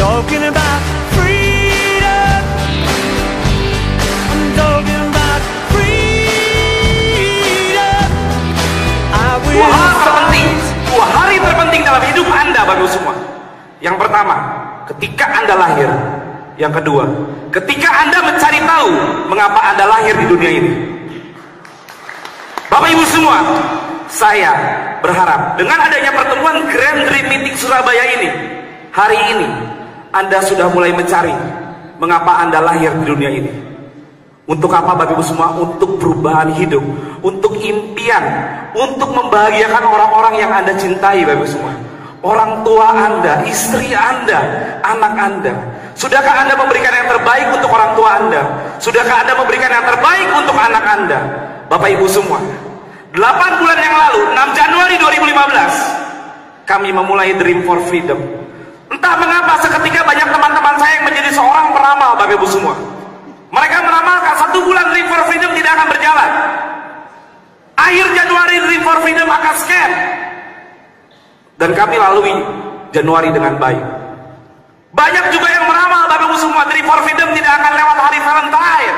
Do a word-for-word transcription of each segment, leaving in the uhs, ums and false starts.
talking about freedom. I'm talking about freedom. I will Dua hal terpenting, dua hari terpenting dalam hidup Anda, Bapak semua. Yang pertama, ketika Anda lahir. Yang kedua, ketika Anda mencari tahu mengapa Anda lahir di dunia ini. Bapak Ibu semua, saya berharap dengan adanya pertemuan Grand Dream Meeting Surabaya ini, hari ini Anda sudah mulai mencari mengapa Anda lahir di dunia ini. Untuk apa Bapak Ibu semua? Untuk perubahan hidup, untuk impian, untuk membahagiakan orang-orang yang Anda cintai, Bapak Ibu semua. Orang tua Anda, istri Anda, anak Anda. Sudahkah Anda memberikan yang terbaik untuk orang tua Anda? Sudahkah Anda memberikan yang terbaik untuk anak Anda? Bapak Ibu semua, delapan bulan yang lalu, enam Januari dua ribu lima belas, kami memulai Dream for Freedom. Entah mengapa seketika banyak teman-teman saya yang menjadi seorang peramal, Bapak Ibu semua. Mereka meramalkan satu bulan Dream for Freedom tidak akan berjalan. Akhir Januari Dream for Freedom akan scam. Dan kami lalui Januari dengan baik. Banyak juga yang meramal, Bapak Ibu semua, Dream for Freedom tidak akan lewat hari Valentine.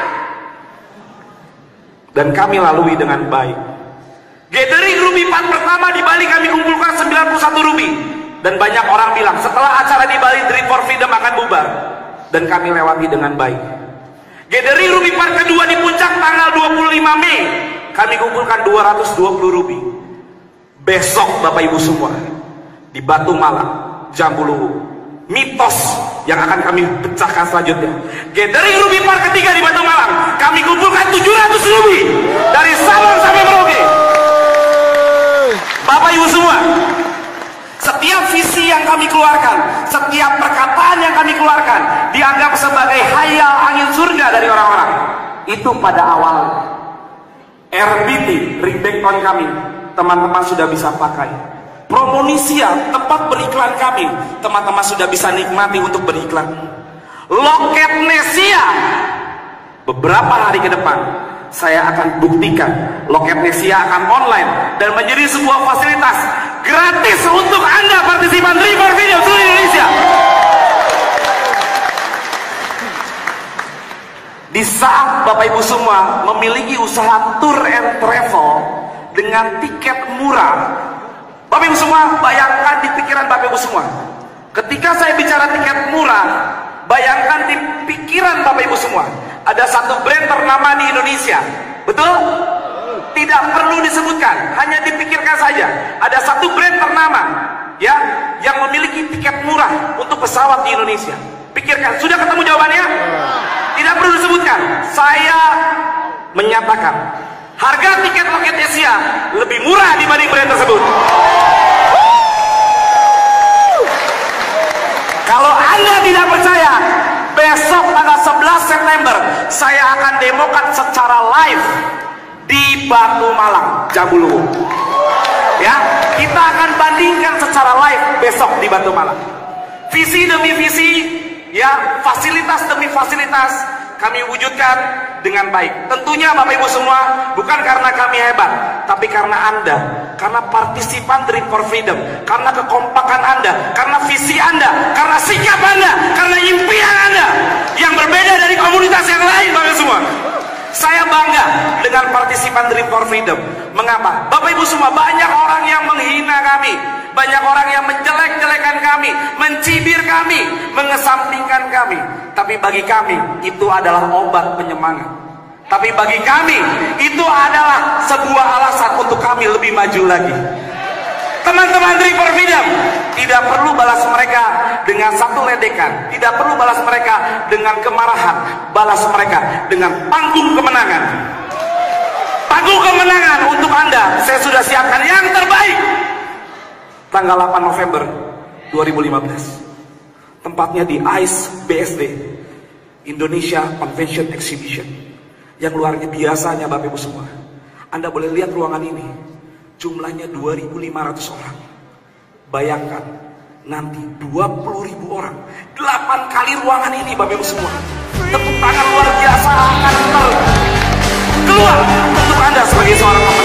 Dan kami lalui dengan baik. Gathering Ruby Fund pertama di Bali kami kumpulkan sembilan puluh satu ruby. Dan banyak orang bilang setelah acara di Bali Dream for Freedom akan bubar. Dan kami lewati dengan baik. Gathering Ruby Fund kedua di Puncak tanggal dua puluh lima Mei, kami kumpulkan dua ratus dua puluh ruby. Besok Bapak Ibu semua, di Batu Malang, Jambuluhu, mitos yang akan kami pecahkan selanjutnya. Gathering Ruby Fund ketiga di Batu Malang, kami kumpulkan tujuh ratus ruby dari Sabang sampai Merauke. Bapak Ibu semua, setiap visi yang kami keluarkan, setiap perkataan yang kami keluarkan dianggap sebagai hayal angin surga dari orang-orang. Itu pada awal R B T, ringback tone kami, teman-teman sudah bisa pakai. Promonisia, tempat beriklan kami, teman-teman sudah bisa nikmati untuk beriklan. Loketnesia, beberapa hari ke depan saya akan buktikan Loketnesia akan online dan menjadi sebuah fasilitas gratis untuk Anda partisipan Dream for Freedom seluruh Indonesia. Di saat Bapak Ibu semua memiliki usaha tour and travel dengan tiket murah, Bapak Ibu semua bayangkan di pikiran Bapak Ibu semua, ketika saya bicara tiket murah, bayangkan di pikiran Bapak Ibu semua ada satu brand ternama di Indonesia, betul? Tidak perlu disebutkan, hanya dipikirkan saja. Ada satu brand ternama, ya, yang memiliki tiket murah untuk pesawat di Indonesia. Pikirkan, sudah ketemu jawabannya? Tidak perlu disebutkan. Saya menyatakan harga tiket Loketnesia lebih murah dibanding brand tersebut. Kalau Anda tidak percaya, besok tanggal sebelas September saya akan demokan secara live di Batu Malang, Jambuluhu. Ya, kita akan bandingkan secara live besok di Batu Malang. Visi demi visi, ya, fasilitas demi fasilitas kami wujudkan dengan baik. Tentunya Bapak Ibu semua, bukan karena kami hebat, tapi karena Anda, karena partisipan Dream for Freedom, karena kekompakan Anda, karena visi Anda, karena sikap Anda, karena impian Anda yang berbeda dari komunitas yang lain, Bapak Ibu semua. Saya bangga dengan partisipan Dream for Freedom. Mengapa? Bapak Ibu semua, banyak orang yang menghina kami, banyak orang yang menjelek-jelekan kami, mencibir kami, mengesampingkan kami. Tapi bagi kami itu adalah obat penyemangat. Tapi bagi kami itu adalah sebuah alasan untuk kami lebih maju lagi. Teman-teman Dream for Freedom, tidak perlu balas mereka dengan satu ledekan, tidak perlu balas mereka dengan kemarahan, balas mereka dengan panggung kemenangan. Panggung kemenangan untuk Anda saya sudah siapkan yang terbaik. Tanggal delapan November dua ribu lima belas, tempatnya di I C E B S D, Indonesia Convention Exhibition. Yang luar biasanya Bapak Ibu semua, Anda boleh lihat ruangan ini, jumlahnya dua ribu lima ratus orang. Bayangkan nanti dua puluh ribu orang, delapan kali ruangan ini Bapak Ibu semua. Tepuk tangan luar biasa akan keluar untuk Anda sebagai seorang pemenang.